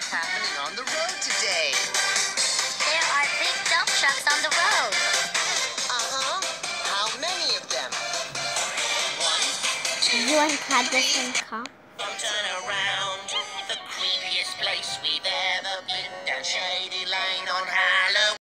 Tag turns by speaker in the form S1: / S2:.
S1: happening on the road today?
S2: There are big dump trucks on the road.
S1: Uh-huh. How many of them? 1, 2,
S3: You want to cut this and come?
S1: turn around.